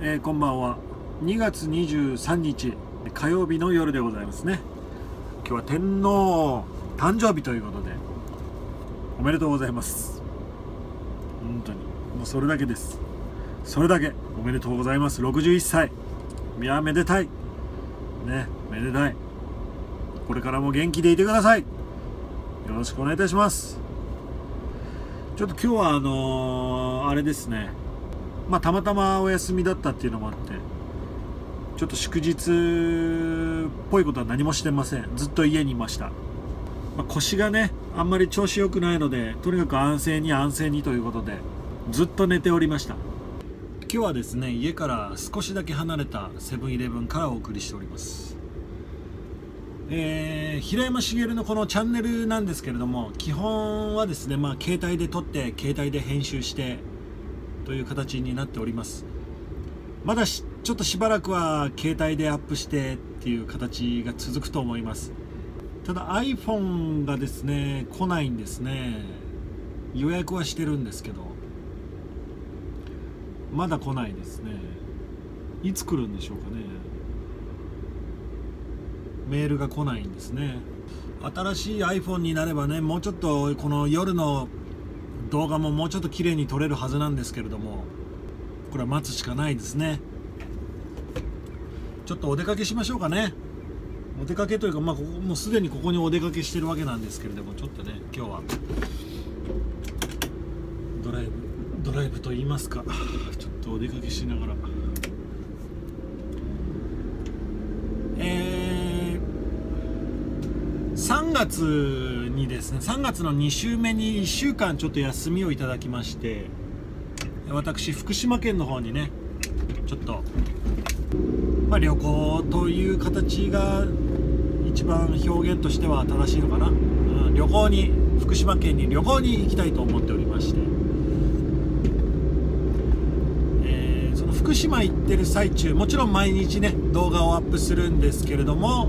こんばんは。2月23日火曜日の夜でございますね。今日は天皇誕生日ということでおめでとうございます。本当にもうそれだけです。それだけおめでとうございます。61歳。いやめでたいね、めでたい。これからも元気でいてください。よろしくお願いいたします。ちょっと今日はあれですね、たまたまお休みだったっていうのもあって、ちょっと祝日っぽいことは何もしてません。ずっと家にいました。腰がねあんまり調子良くないので、とにかく安静に安静にということでずっと寝ておりました。今日はですね、家から少しだけ離れたセブンイレブンからお送りしております。平山茂のこのチャンネルなんですけれども、基本はですね、携帯で撮って携帯で編集してという形になっております。まだちょっとしばらくは携帯でアップしてっていう形が続くと思います。ただ iPhone がですね来ないんですね。予約はしてるんですけどまだ来ないですね。いつ来るんでしょうかね。メールが来ないんですね。新しい iPhone になればね、もうちょっとこの夜の動画ももうちょっと綺麗に撮れるはずなんですけれども、これは待つしかないですね。ちょっとお出かけしましょうかね。お出かけというか、もうすでにここにお出かけしてるわけなんですけれども、ちょっとね今日はドライブと言いますか、ちょっとお出かけしながら3月にですね、3月の2週目に1週間ちょっと休みをいただきまして、私福島県の方にねちょっと旅行という形が一番表現としては正しいのかな、福島県に旅行に行きたいと思っておりまして、その福島行ってる最中、もちろん毎日ね動画をアップするんですけれども、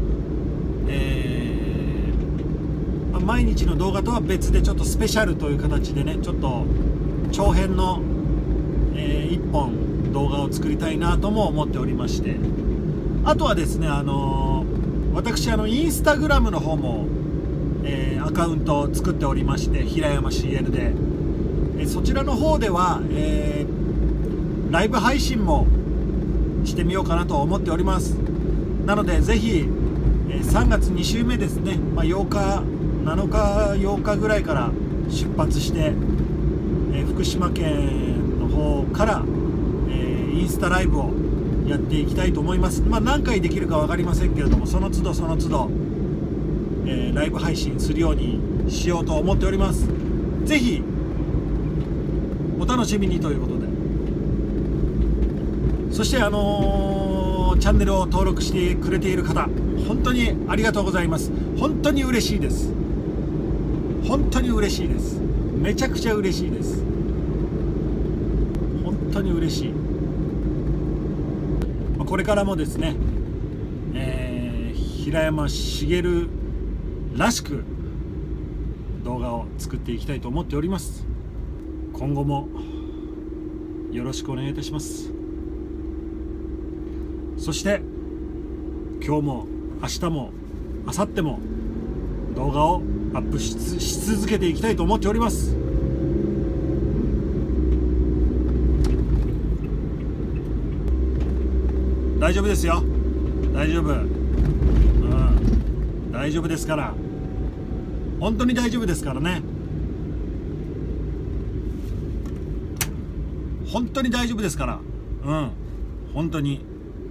毎日の動画とは別でちょっとスペシャルという形でね、ちょっと長編の、1本動画を作りたいなとも思っておりまして、あとはですね、私インスタグラムの方も、アカウントを作っておりまして、平山 CL で、そちらの方では、ライブ配信もしてみようかなと思っております。なのでぜひ、3月2週目ですね、8日7日8日ぐらいから出発して、福島県の方から、インスタライブをやっていきたいと思います。何回できるか分かりませんけれども、その都度その都度、ライブ配信するようにしようと思っております。ぜひお楽しみにということで、そしてチャンネルを登録してくれている方、本当にありがとうございます。本当に嬉しいです。本当に嬉しいです。めちゃくちゃ嬉しいです。本当に嬉しい。これからもですね、平山茂らしく動画を作っていきたいと思っております。今後もよろしくお願いいたします。そして今日も明日も明後日も動画をアップし続けていきたいと思っております。大丈夫ですよ。大丈夫、大丈夫ですから。本当に大丈夫ですからね。本当に大丈夫ですから。本当に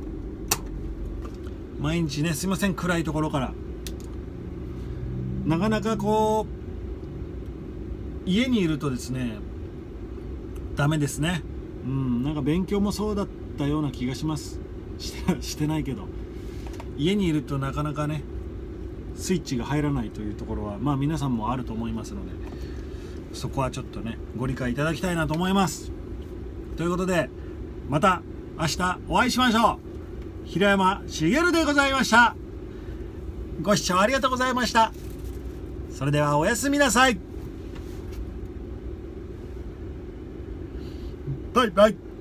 毎日ね、すいません、暗いところからなかなかこう家にいるとですねダメですね。なんか勉強もそうだったような気がします。してないけど、家にいるとなかなかねスイッチが入らないというところは皆さんもあると思いますので、そこはちょっとねご理解いただきたいなと思います。ということでまた明日お会いしましょう。平山茂でございました。ご視聴ありがとうございました。それではおやすみなさい。バイバイ。